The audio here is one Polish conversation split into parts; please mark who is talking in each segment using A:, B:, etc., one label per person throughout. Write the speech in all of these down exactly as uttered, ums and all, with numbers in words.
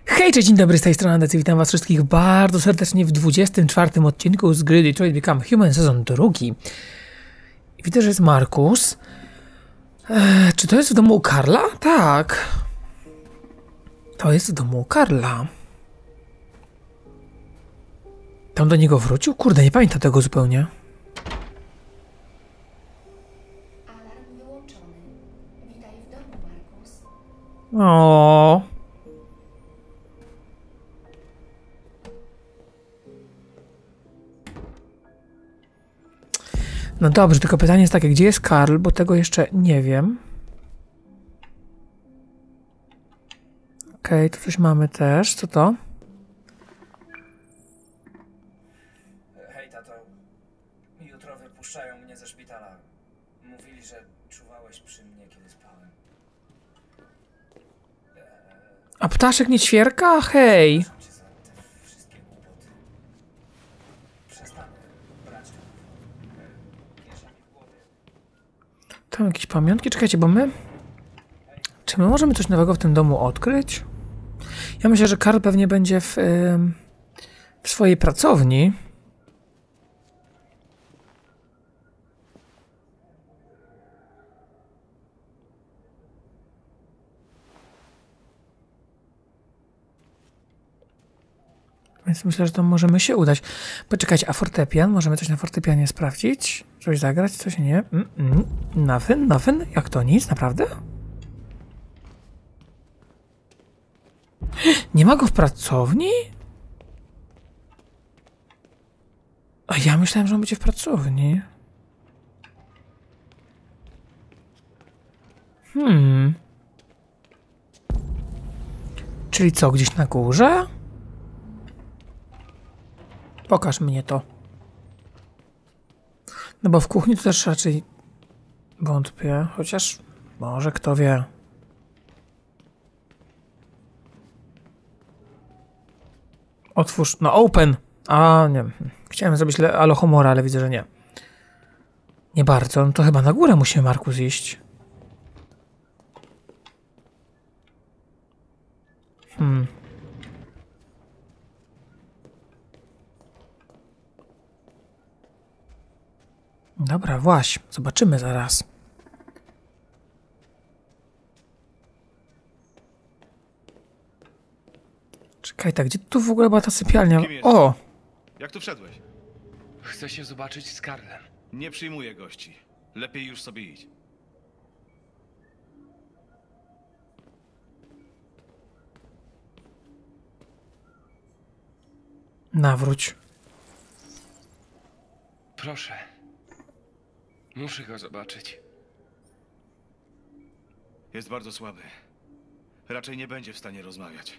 A: Hej, cześć, dzień dobry, z tej strony Andecy, witam was wszystkich bardzo serdecznie w dwudziestym czwartym odcinku z gry Detroit Become Human, sezon drugi. Widzę, że jest Markus. Eee, czy to jest w domu u Karla? Tak. To jest w domu u Karla. Tam do niego wrócił? Kurde, nie pamiętam tego zupełnie.
B: Alarm wyłączony. Witaj w domu, Markus.
A: O. No dobrze, tylko pytanie jest takie, gdzie jest Karl, bo tego jeszcze nie wiem. Okej, okay, tu coś mamy też. Co to?
C: Hej, tato. Jutro wypuszczają mnie ze szpitala. Mówili, że czuwałeś przy mnie, kiedy spałem.
A: A ptaszek nie ćwierka? Hej!
C: Przepraszam cię za te wszystkie kłopoty. Przestanę brać to. Kiesza mi w głowie.
A: Tam jakieś pamiątki? Czekajcie, bo my... Czy my możemy coś nowego w tym domu odkryć? Ja myślę, że Karl pewnie będzie w, yy, w swojej pracowni. Więc myślę, że to możemy się udać. Poczekajcie, a fortepian? Możemy coś na fortepianie sprawdzić? Coś zagrać? Coś nie? Mm -mm. Nothing? Nothing? Jak to? Nic? Naprawdę? Nie ma go w pracowni? A ja myślałem, że on będzie w pracowni. Hmm. Czyli co, gdzieś na górze? Pokaż mnie to. No bo w kuchni to też raczej wątpię, chociaż może kto wie. Otwórz, no open. A nie, chciałem zrobić alohomora, ale widzę, że nie. Nie bardzo, no to chyba na górę musimy, Markus, iść. Hmm. Dobra, właśnie, zobaczymy zaraz. Czekaj, tak, gdzie tu w ogóle była ta sypialnia? O!
D: Jak tu wszedłeś?
E: Chcę się zobaczyć z Karlem.
D: Nie przyjmuję gości. Lepiej już sobie idź.
A: Nawróć.
E: Proszę. Muszę go zobaczyć.
D: Jest bardzo słaby. Raczej nie będzie w stanie rozmawiać.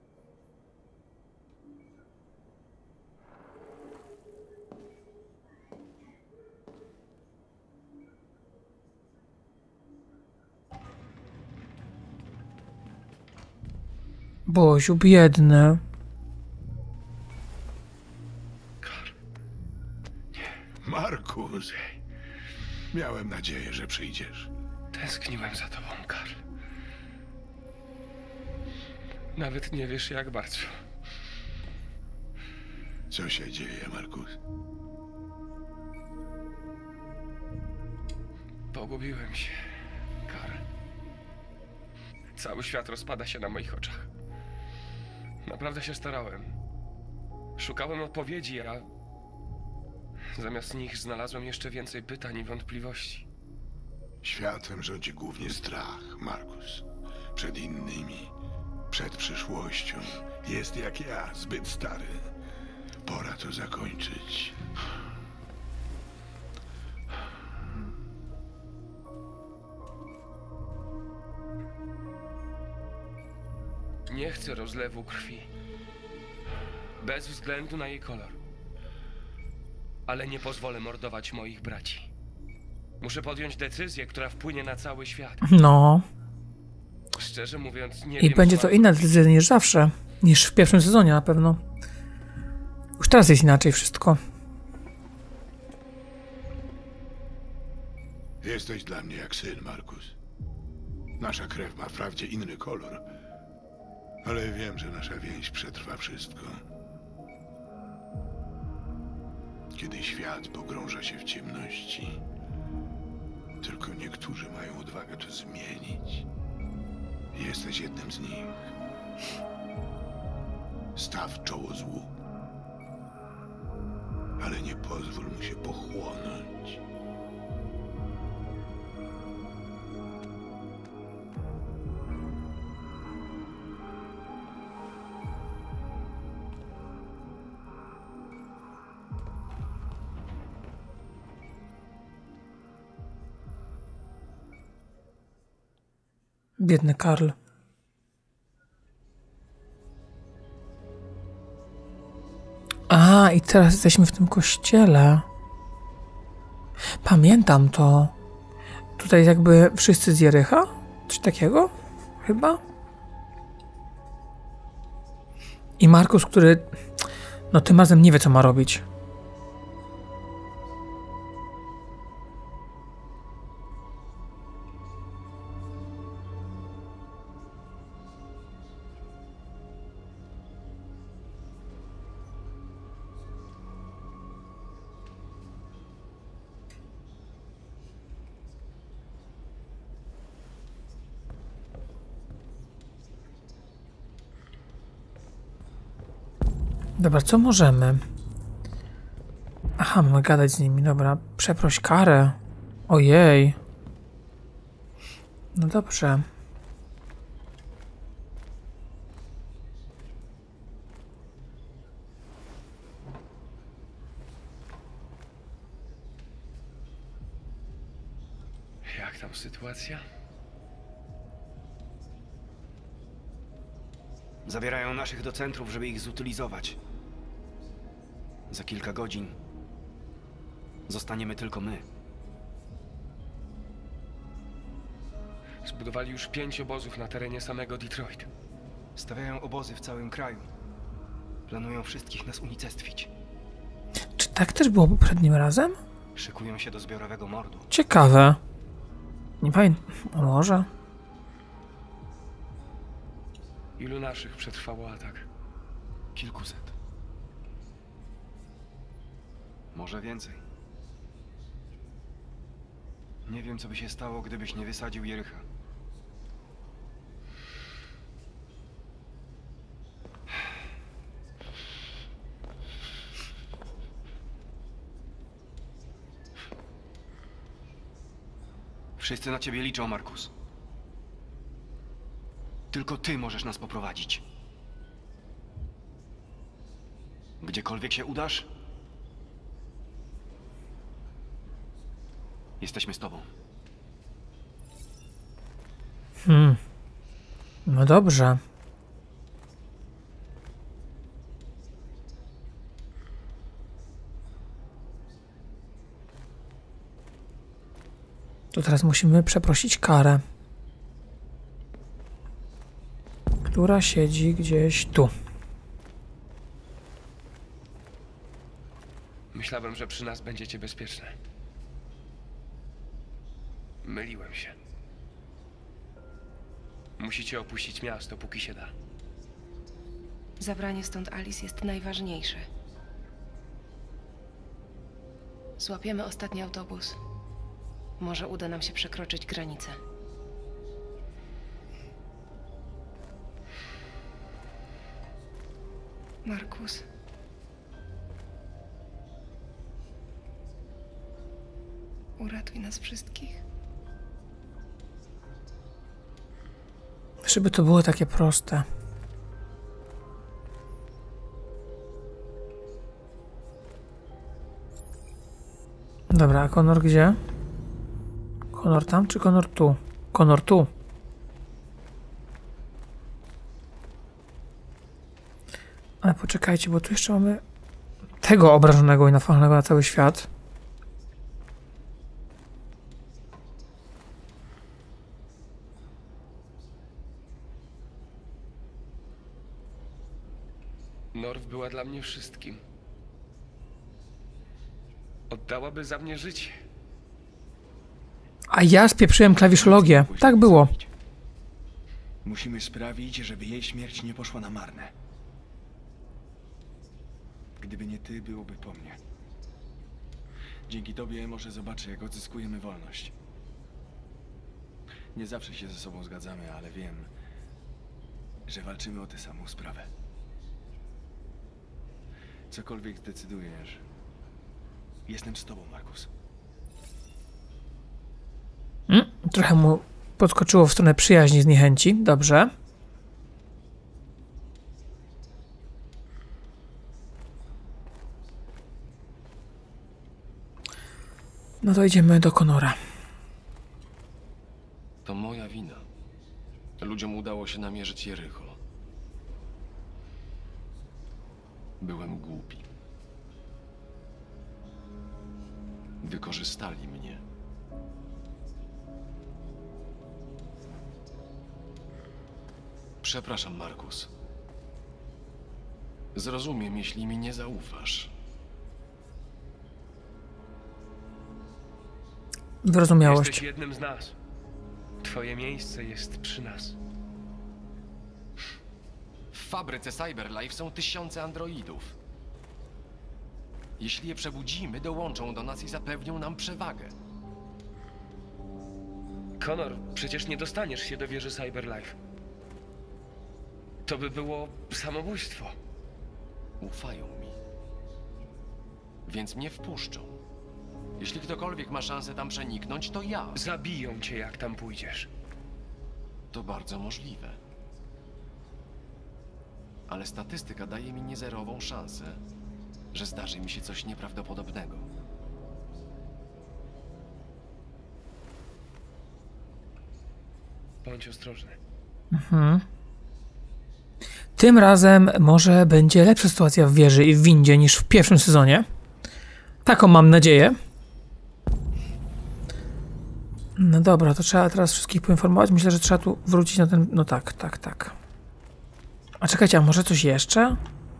A: Boziu, biedny.
F: Markus, miałem nadzieję, że przyjdziesz.
E: Tęskniłem za tobą, Karl. Nawet nie wiesz, jak bardzo.
F: Co się dzieje, Markus?
E: Pogubiłem się, Karl. Cały świat rozpada się na moich oczach. Naprawdę się starałem. Szukałem odpowiedzi, a zamiast nich znalazłem jeszcze więcej pytań i wątpliwości.
F: Światem rządzi głównie strach, Markus. Przed innymi, przed przyszłością. Jest jak ja, zbyt stary. Pora to zakończyć.
E: Nie chcę rozlewu krwi. Bez względu na jej kolor. Ale nie pozwolę mordować moich braci. Muszę podjąć decyzję, która wpłynie na cały świat.
A: No.
E: Szczerze mówiąc, nie
A: I
E: wiem,
A: będzie
E: co
A: to
E: mam
A: inna
E: zrobić.
A: decyzja niż zawsze. Niż w pierwszym sezonie na pewno. Już teraz jest inaczej wszystko.
F: Jesteś dla mnie jak syn, Markus. Nasza krew ma wprawdzie inny kolor, Ale wiem, że nasza więź przetrwa wszystko. Kiedy świat pogrąża się w ciemności, tylko niektórzy mają odwagę to zmienić. Jesteś jednym z nich. Staw czoło złu. Ale nie pozwól mu się pochłonąć.
A: Biedny Karl. A, i teraz jesteśmy w tym kościele. Pamiętam to. Tutaj jakby wszyscy z Jericha? Coś takiego? Chyba? I Markus, który no tym razem nie wie, co ma robić. Dobra, co możemy? Aha, mamy gadać z nimi, dobra. Przeproś karę. Ojej. No dobrze.
E: Jak tam sytuacja?
G: Zabierają naszych do centrów, żeby ich zutylizować. Za kilka godzin zostaniemy tylko my.
E: Zbudowali już pięć obozów na terenie samego Detroit.
G: Stawiają obozy w całym kraju. Planują wszystkich nas unicestwić.
A: Czy tak też było poprzednim razem?
G: Szykują się do zbiorowego mordu.
A: Ciekawe. Nie pamiętam. Może?
E: Ilu naszych przetrwało atak?
G: Kilkuset. Może więcej. Nie wiem, co by się stało, gdybyś nie wysadził Jericha. Wszyscy na ciebie liczą, Markus. Tylko ty możesz nas poprowadzić. Gdziekolwiek się udasz, jesteśmy z tobą.
A: Hmm. No dobrze. To teraz musimy przeprosić karę, która siedzi gdzieś tu.
E: Myślałem, że przy nas będziecie bezpieczne. Myliłem się. Musicie opuścić miasto, póki się da.
H: Zabranie stąd Alice jest najważniejsze. Złapiemy ostatni autobus. Może uda nam się przekroczyć granicę. Markus. Uratuj nas wszystkich.
A: Żeby to było takie proste. Dobra, a Connor gdzie? Connor tam czy Connor tu? Connor tu. Ale poczekajcie, bo tu jeszcze mamy tego obrażonego i nafalonego na cały świat.
E: Norv była dla mnie wszystkim. Oddałaby za mnie życie.
A: A ja spieprzyłem klawiszologię. Tak było.
G: Musimy sprawić, żeby jej śmierć nie poszła na marne. Gdyby nie ty, byłoby po mnie. Dzięki tobie może zobaczę, jak odzyskujemy wolność. Nie zawsze się ze sobą zgadzamy, ale wiem, że walczymy o tę samą sprawę. Cokolwiek zdecydujesz, jestem z tobą, Markus.
A: Mm, trochę mu podskoczyło w stronę przyjaźni z niechęci. Dobrze. No to idziemy do Connora.
E: To moja wina. Ludziom udało się namierzyć Jericho. Byłem głupi. Wykorzystali mnie. Przepraszam, Markus. Zrozumiem, jeśli mi nie zaufasz.
A: Wyrozumiałość.
E: Jesteś jednym z nas. Twoje miejsce jest przy nas. W fabryce Cyberlife są tysiące androidów. Jeśli je przebudzimy, dołączą do nas i zapewnią nam przewagę.
I: Connor, przecież nie dostaniesz się do wieży Cyberlife. To by było samobójstwo.
E: Ufają mi. Więc mnie wpuszczą. Jeśli ktokolwiek ma szansę tam przeniknąć, to ja.
I: Zabiją cię, jak tam pójdziesz.
E: To bardzo możliwe. Ale statystyka daje mi niezerową szansę, że zdarzy mi się coś nieprawdopodobnego.
I: Bądź ostrożny.
A: Mhm. Tym razem może będzie lepsza sytuacja w wieży i w windzie niż w pierwszym sezonie. Taką mam nadzieję. No dobra, to trzeba teraz wszystkich poinformować. Myślę, że trzeba tu wrócić na ten... No tak, tak, tak. A czekajcie, a może coś jeszcze?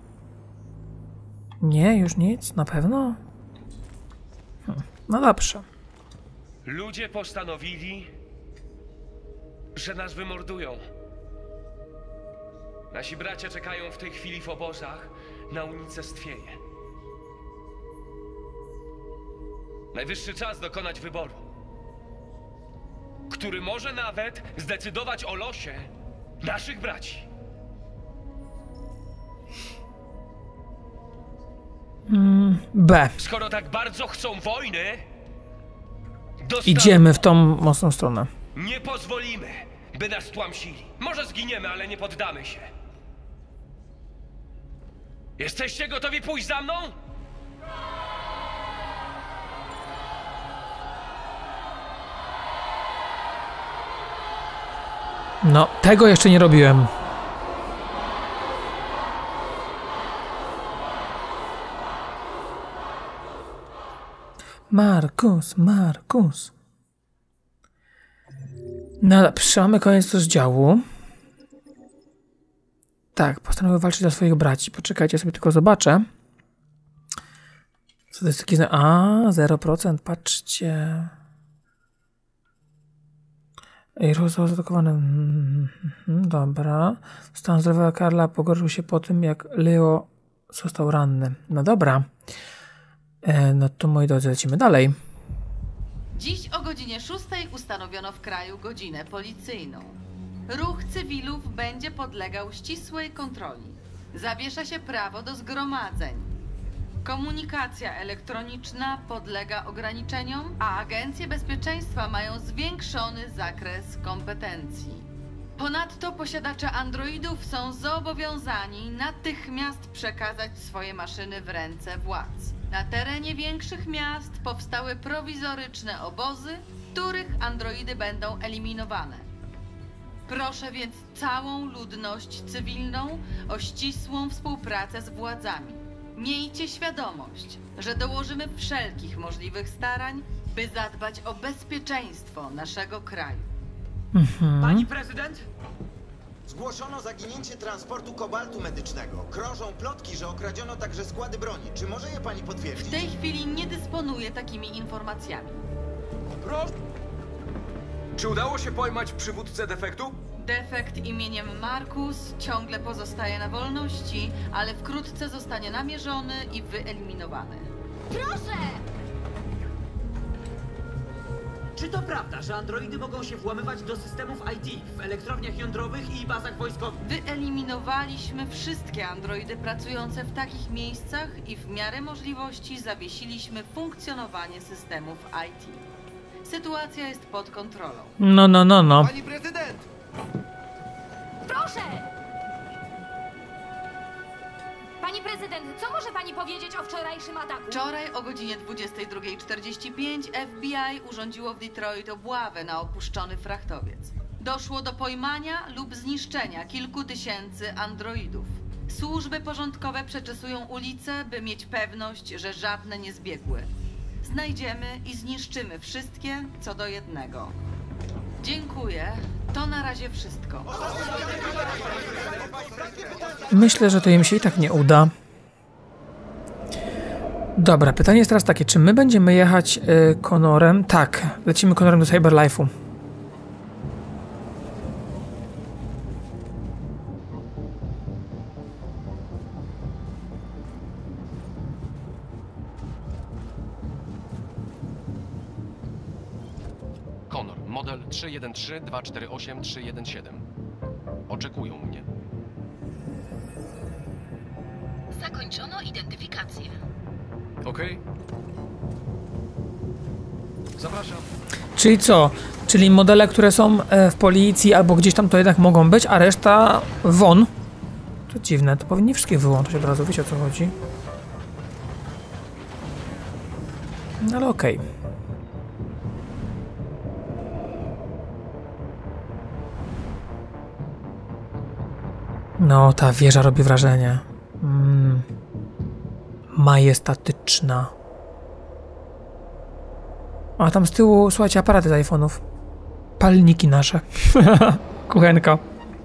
A: Nie, już nic? Na pewno? Hm. No dobrze.
I: Ludzie postanowili, że nas wymordują. Nasi bracia czekają w tej chwili w obozach na unicestwienie. Najwyższy czas dokonać wyboru, który może nawet zdecydować o losie naszych braci.
A: Mm, B.
I: Skoro tak bardzo chcą wojny, dostaną.
A: Idziemy w tą mocną stronę.
I: Nie pozwolimy, by nas tłamsili. Może zginiemy, ale nie poddamy się. Jesteście gotowi pójść za mną?
A: No, tego jeszcze nie robiłem. Markus, Markus. No dobrze, mamy koniec rozdziału. Tak, postanowił walczyć dla swoich braci. Poczekajcie, sobie tylko zobaczę. Statystyki... A, zero procent, patrzcie. Ej, został zaatakowany. Mm, dobra. Stan zdrowia Karla pogorszył się po tym, jak Leo został ranny. No dobra. E, no to moi drodzy, lecimy dalej.
J: Dziś o godzinie szóstej ustanowiono w kraju godzinę policyjną. Ruch cywilów będzie podlegał ścisłej kontroli. Zawiesza się prawo do zgromadzeń. Komunikacja elektroniczna podlega ograniczeniom, a agencje bezpieczeństwa mają zwiększony zakres kompetencji. Ponadto posiadacze androidów są zobowiązani natychmiast przekazać swoje maszyny w ręce władz. Na terenie większych miast powstały prowizoryczne obozy, w których androidy będą eliminowane. Proszę więc całą ludność cywilną o ścisłą współpracę z władzami. Miejcie świadomość, że dołożymy wszelkich możliwych starań, by zadbać o bezpieczeństwo naszego kraju.
A: Mhm.
K: Pani prezydent? Zgłoszono zaginięcie transportu kobaltu medycznego. Krążą plotki, że okradziono także składy broni. Czy może je pani potwierdzić?
J: W tej chwili nie dysponuję takimi informacjami.
K: Proszę.
I: Czy udało się pojmać przywódcę defektu?
J: Defekt imieniem Markus ciągle pozostaje na wolności, ale wkrótce zostanie namierzony i wyeliminowany.
B: Proszę!
L: Czy to prawda, że androidy mogą się włamywać do systemów I T w elektrowniach jądrowych i bazach wojskowych?
J: Wyeliminowaliśmy wszystkie androidy pracujące w takich miejscach i w miarę możliwości zawiesiliśmy funkcjonowanie systemów I T. Sytuacja jest pod kontrolą.
A: No, no, no, no.
D: Pani prezydent!
B: Proszę! Pani prezydent, co może pani powiedzieć o wczorajszym ataku?
J: Wczoraj o godzinie dwudziestej drugiej czterdzieści pięć F B I urządziło w Detroit obławę na opuszczony frachtowiec. Doszło do pojmania lub zniszczenia kilku tysięcy androidów. Służby porządkowe przeczesują ulice, by mieć pewność, że żadne nie zbiegły. Znajdziemy i zniszczymy wszystkie co do jednego. Dziękuję. To na razie wszystko.
A: Myślę, że to im się i tak nie uda. Dobra, pytanie jest teraz takie, czy my będziemy jechać y, Connorem? Tak, lecimy Connorem do Cyberlife'u.
M: Connor, model trzy jeden trzy dwa cztery osiem trzy jeden siedem. Oczekują mnie.
B: Zakończono identyfikację.
D: Okej. Zapraszam.
A: Czyli co? Czyli modele, które są e, w policji albo gdzieś tam to jednak mogą być, a reszta won. To dziwne, to powinni wszystkie wyłączyć od razu, wiecie o co chodzi. No ale okej. Okay. No, ta wieża robi wrażenie. Mm. Majestatyczna. A tam z tyłu, słuchajcie, aparaty z iPhone'ów. Palniki nasze. Kuchenka.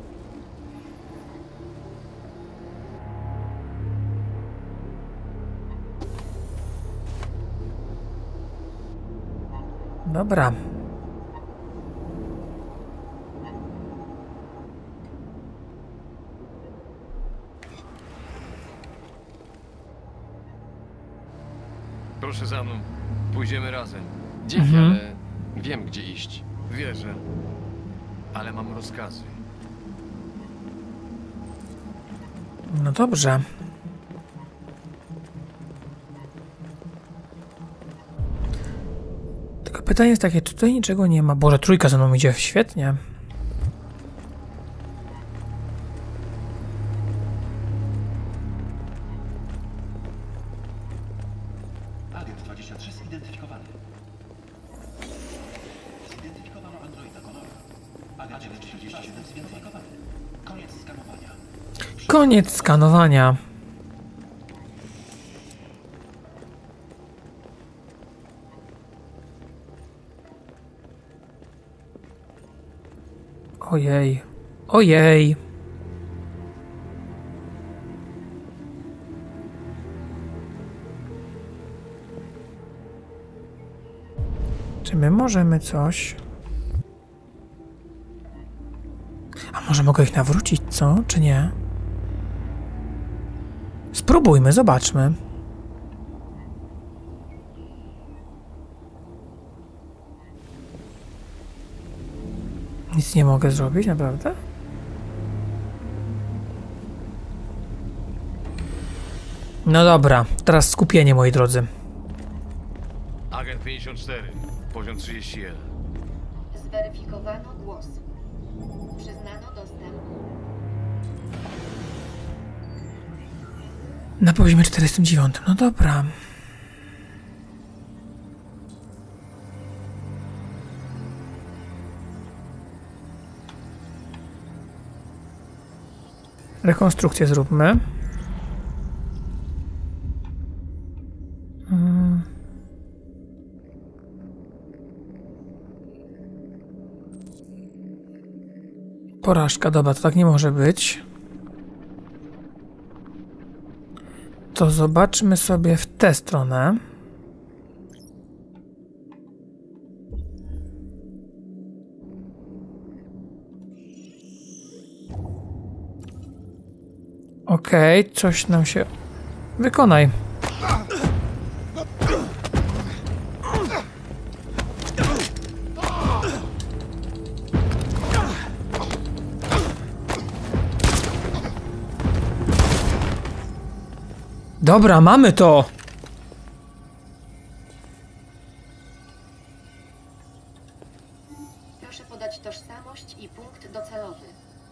A: Dobra.
D: Proszę za mną. Pójdziemy razem.
M: Dzięki,
A: Mhm.
M: ale wiem, gdzie iść.
D: Wierzę. Ale mam rozkazy.
A: No dobrze. Tylko pytanie jest takie, czy tutaj niczego nie ma? Boże, trójka ze mną idzie świetnie.
N: Agent dwadzieścia trzy zidentyfikowany. Zidentyfikowano androida Connora. Agent czterdzieści siedem zidentyfikowany. Koniec skanowania.
A: Koniec skanowania. Ojej. Ojej. Czy my możemy coś? A może mogę ich nawrócić, co? Czy nie? Spróbujmy, zobaczmy. Nic nie mogę zrobić, naprawdę? No dobra, teraz skupienie, moi drodzy.
D: Agent pięćdziesiąt cztery, poziom trzydzieści jeden.
B: Zweryfikowano głos. Przyznano dostęp.
A: Na poziomie czterdziestym dziewiątym, no dobra. Rekonstrukcję zróbmy. Hmm. Porażka, dobra, to tak nie może być. To zobaczmy sobie w tę stronę. Okej, okay, coś nam się... Wykonaj. Dobra, mamy to!
H: Proszę podać tożsamość i punkt docelowy.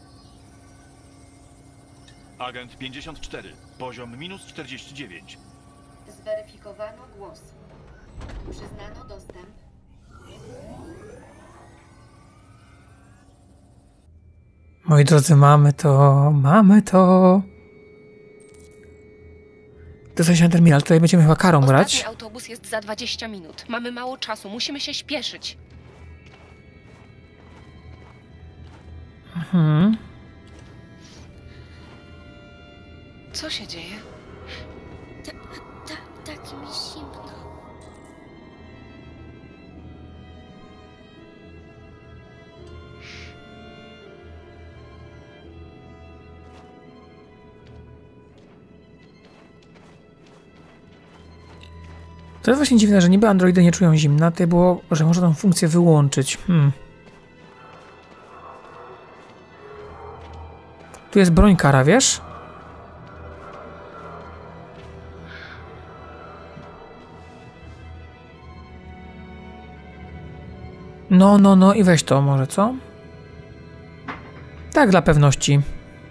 D: Agent pięćdziesiąt cztery, poziom minus czterdzieści dziewięć.
H: Zweryfikowano głos. Przyznano dostęp.
A: Moi drodzy, mamy to, mamy to. To jest ten terminal, tutaj będziemy chyba karą grać.
H: Ostatni autobus jest za dwadzieścia minut. Mamy mało czasu, musimy się śpieszyć.
A: Mhm.
H: Co się dzieje?
O: Ta, ta, tak mi zimno.
A: To jest właśnie dziwne, że niby androidy nie czują zimna, to było, że można tą funkcję wyłączyć. Hmm. Tu jest broń kara, wiesz? No, no, no i weź to może, co? Tak, dla pewności.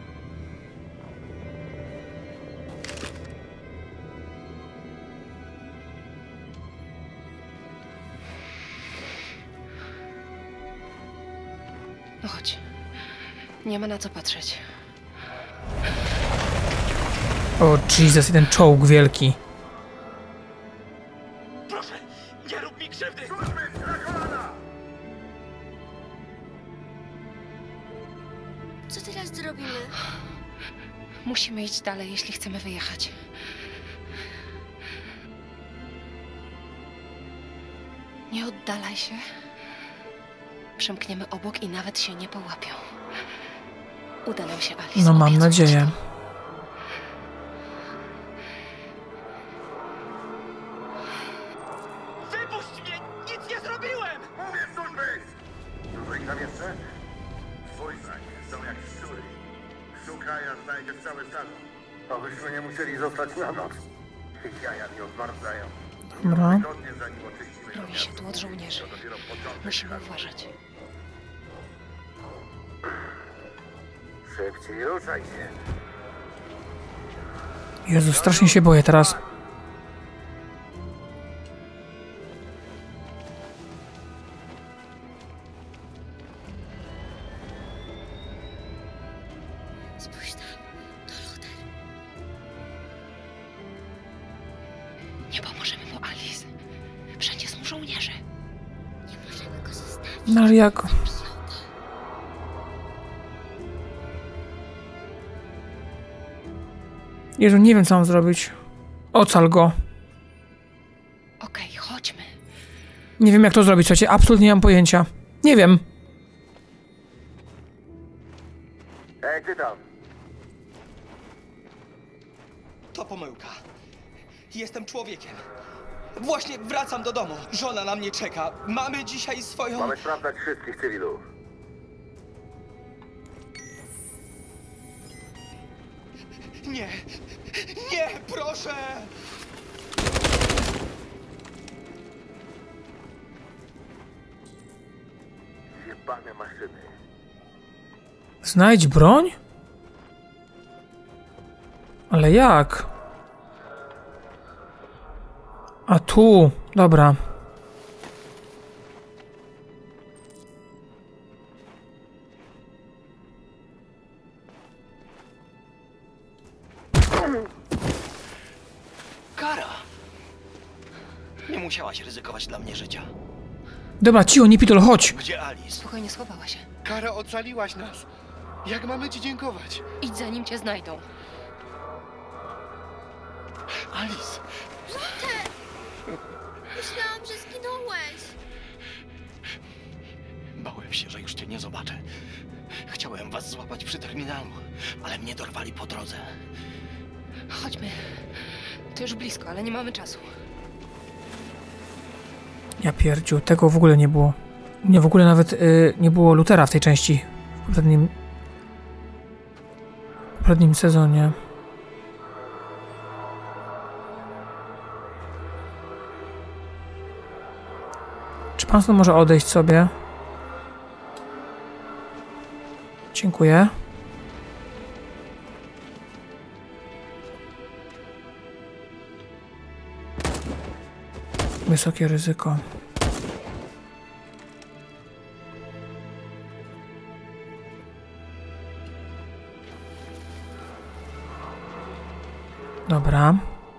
H: No chodź. Nie ma na co patrzeć.
A: O Jesus, jeden czołg wielki.
L: Proszę, nie rób mi krzywdy!
O: Co teraz zrobimy?
H: Musimy iść dalej, jeśli chcemy wyjechać. Nie oddalaj się. Przemkniemy obok i nawet się nie połapią. Uda nam się, Alice.
A: No mam nadzieję.
L: Wypuść mnie! Nic nie zrobiłem!
F: Mówię, stój być! Dużo ich tam jeszcze? Spójrz na nie, są jak szczury. Szukaj, a znajdziesz całe stado. Abyśmy nie musieli zostać na noc. Jaja mi odmarzają.
A: Dobra.
F: Tygodnie, zanim oczyścimy to
H: Robi się
F: miasto.
H: tu od żołnierzy.
F: To dopiero początek.
H: Musimy uważać.
F: Szybciej, ruszaj się.
A: Jezu, strasznie się boję teraz.
O: Spójrz tam, to Luther.
H: Nie pomożemy mu, Alice. Wszędzie są żołnierze.
O: Nie możemy go zostawić.
A: No ale jak? Jezu, nie wiem co mam zrobić. Ocal go.
H: Okej, okay, chodźmy.
A: Nie wiem jak to zrobić, słuchajcie, absolutnie nie mam pojęcia. Nie wiem.
F: Ej, ty tam.
P: To pomyłka. Jestem człowiekiem. Właśnie wracam do domu. Żona na mnie czeka. Mamy dzisiaj swoją...
F: Mamy sprawdzać wszystkich cywilów.
P: Nie. Nie, proszę!
F: Jebane maszyny.
A: Znajdź broń? Ale jak? A tu, dobra.
P: Kara! Nie musiałaś ryzykować dla mnie życia.
A: Dobra, cicho, nie pitol, chodź.
P: Gdzie Alice?
H: Spokojnie, schowała się.
D: Kara, ocaliłaś nas. Jak mamy ci dziękować?
H: Idź zanim cię znajdą.
D: Alice!
O: Luther! Myślałam, że zginąłeś.
P: Bałem się, że już cię nie zobaczę. Chciałem was
N: was złapać przy terminalu, ale mnie dorwali po drodze.
H: Chodźmy. To już blisko, ale nie mamy czasu.
A: Ja pierdziu, tego w ogóle nie było. Nie, w ogóle nawet y, nie było Luthera w tej części. W poprzednim... W poprzednim sezonie. Czy pan stąd może odejść sobie? Dziękuję. Wysokie ryzyko. Dobra.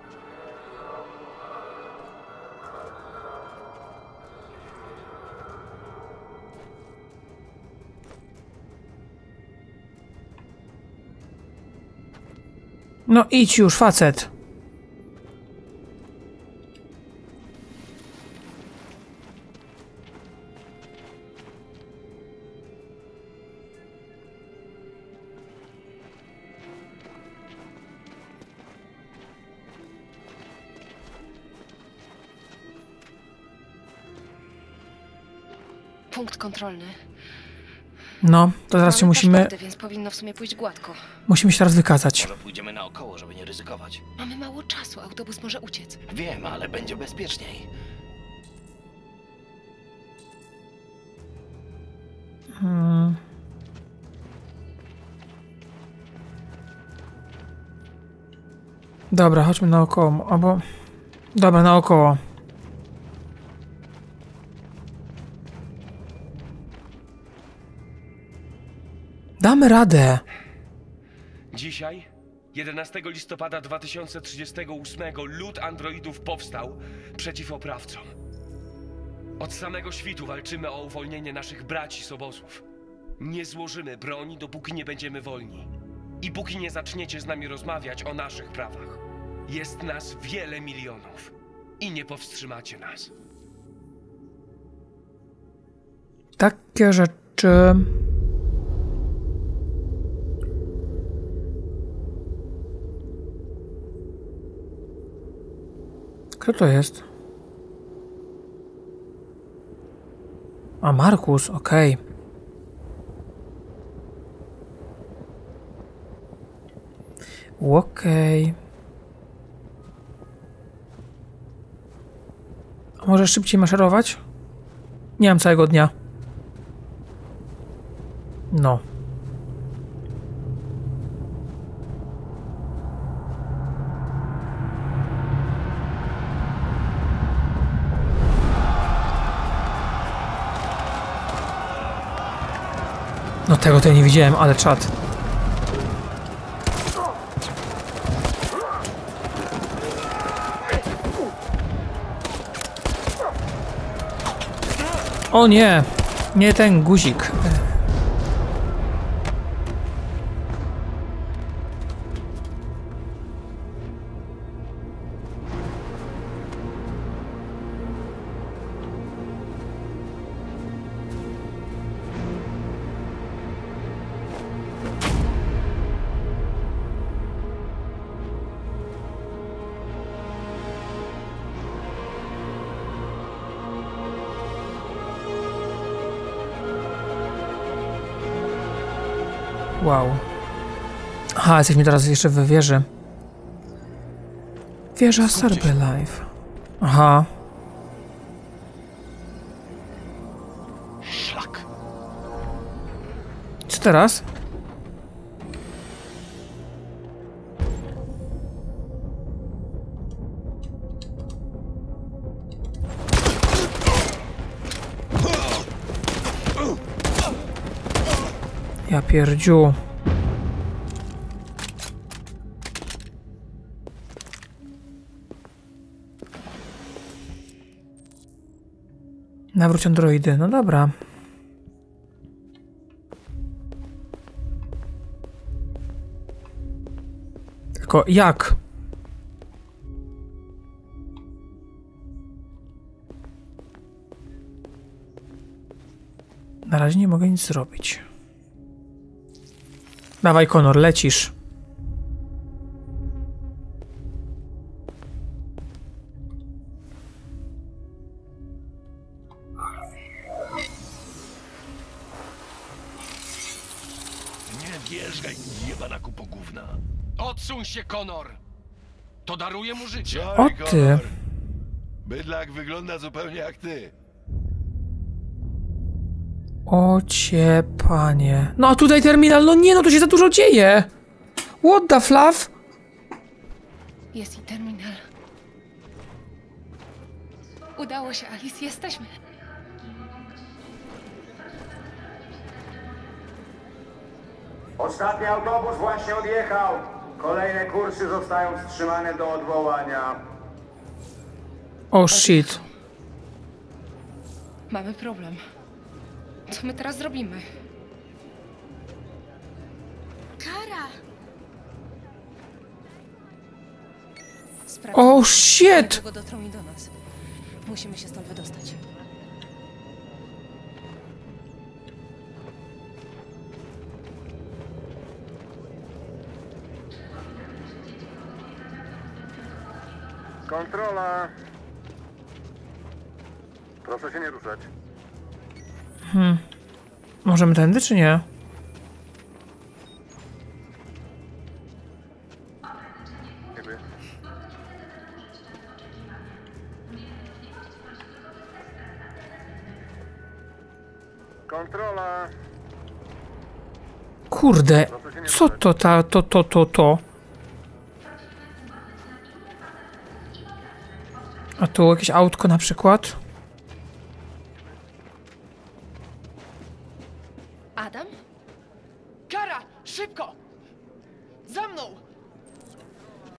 A: No idź już, facet.
H: Punkt kontrolny.
A: No, to teraz się musimy...
H: Paszporty, więc powinno w sumie pójść gładko.
A: Musimy się teraz wykazać.
N: Może pójdziemy naokoło, żeby nie ryzykować.
H: Mamy mało czasu, autobus może uciec.
N: Wiem, ale będzie bezpieczniej.
A: Hmm. Dobra, chodźmy naokoło, albo... Dobra, naokoło. Damy radę.
E: Dzisiaj, jedenastego listopada dwa tysiące trzydziestego ósmego, lud androidów powstał przeciw oprawcom. Od samego świtu walczymy o uwolnienie naszych braci z obozów. Nie złożymy broni, dopóki nie będziemy wolni. I póki nie zaczniecie z nami rozmawiać o naszych prawach. Jest nas wiele milionów. I nie powstrzymacie nas.
A: Takie rzeczy... Kto to jest? A, Markus, okej. Okay. Okej. Okay. A może szybciej maszerować? Nie mam całego dnia. No. No tego to ja nie widziałem, ale czad. O nie! Nie ten guzik. Wow. Aha, jesteśmy teraz jeszcze w wieży. Wieża Cyberlife. Aha.
N: Szlak.
A: Co teraz? Ja pierdziu. Nawróć androidy. No dobra. Tylko jak? Na razie nie mogę nic zrobić. Dawaj, Connor, lecisz.
D: Nie wjeżdżaj, jebana kupo gówna.
M: Odsuń się, Connor! To daruje mu życie.
A: O ty.
F: Bydlak wygląda zupełnie jak ty.
A: O cie, panie. No a tutaj terminal, no nie, no tu się za dużo dzieje. What the fluff?
H: Jest i terminal. Udało się, Alice, jesteśmy.
Q: Ostatni autobus właśnie odjechał. Kolejne kursy zostają wstrzymane do odwołania.
A: Oh shit.
H: Mamy problem. Co my teraz zrobimy?
O: Kara!
A: Oh shit!
H: Dlaczego dotrą mi do nas? Musimy się stąd wydostać.
Q: Kontrola. Proszę się nie ruszać.
A: Hmm. Możemy tędy, czy nie?
Q: Dziękuję. Kontrola.
A: Kurde, co to ta, to, to, to, to? A tu jakieś autko na przykład?
H: Adam?
P: Kara, szybko! Za mną!